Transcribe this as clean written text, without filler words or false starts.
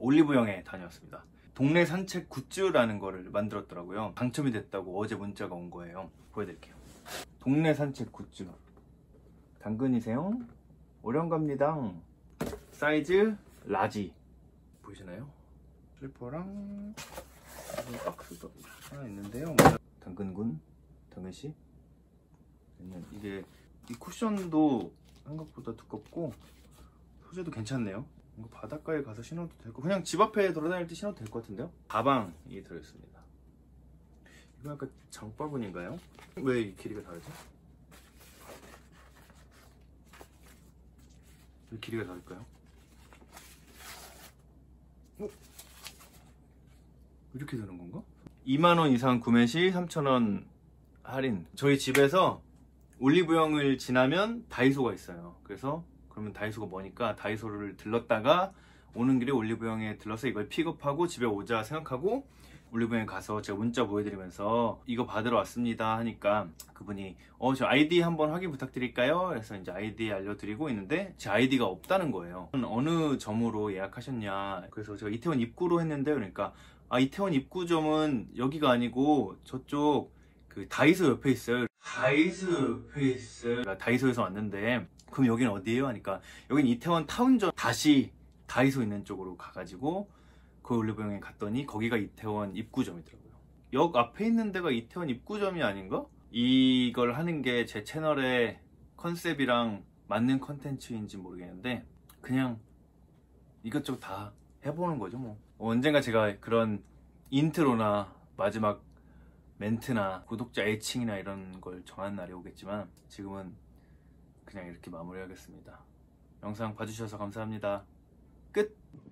올리브영에 다녀왔습니다. 동네 산책 굿즈라는 거를 만들었더라고요. 당첨이 됐다고 어제 문자가 온 거예요. 보여드릴게요. 동네 산책 굿즈. 당근이세요? 오령갑니다. 사이즈 라지. 보이시나요? 슬퍼랑 박스도 하나 있는데요. 당근군, 당근씨. 이게 이 쿠션도 생각보다 두껍고 소재도 괜찮네요. 이거 바닷가에 가서 신어도 되고 그냥 집 앞에 돌아다닐 때 신어도 될 것 같은데요. 가방이 들어있습니다. 이거 약간 장바구니인가요? 왜 이 길이가 다르죠? 왜 길이가 다를까요? 이렇게 되는 건가? 2만원 이상 구매 시 3,000원 할인. 저희 집에서 올리브영을 지나면 다이소가 있어요. 그래서 그러면 다이소가 뭐니까 다이소를 들렀다가 오는 길에 올리브영에 들러서 이걸 픽업하고 집에 오자 생각하고 올리브영에 가서 제가 문자 보여드리면서 이거 받으러 왔습니다 하니까 그분이 저 아이디 한번 확인 부탁드릴까요? 그래서 이제 아이디 알려드리고 있는데 제 아이디가 없다는 거예요. 어느 점으로 예약하셨냐. 그래서 제가 이태원 입구로 했는데 그러니까 이태원 입구점은 여기가 아니고 저쪽 그 다이소 옆에 있어요. 다이소 옆에 있어요. 다이소에서 왔는데 그럼 여기는 어디예요? 하니까 여긴 이태원 타운점 다시 다이소 있는 쪽으로 가가지고 그 올리브영에 갔더니 거기가 이태원 입구점이더라고요. 역 앞에 있는 데가 이태원 입구점이 아닌가? 이걸 하는 게 제 채널의 컨셉이랑 맞는 컨텐츠인지 모르겠는데 그냥 이것저것 다 해보는 거죠 뭐. 언젠가 제가 그런 인트로나 마지막 멘트나 구독자 애칭이나 이런 걸 정하는 날이 오겠지만 지금은 그냥 이렇게 마무리하겠습니다. 영상 봐주셔서 감사합니다. 끝!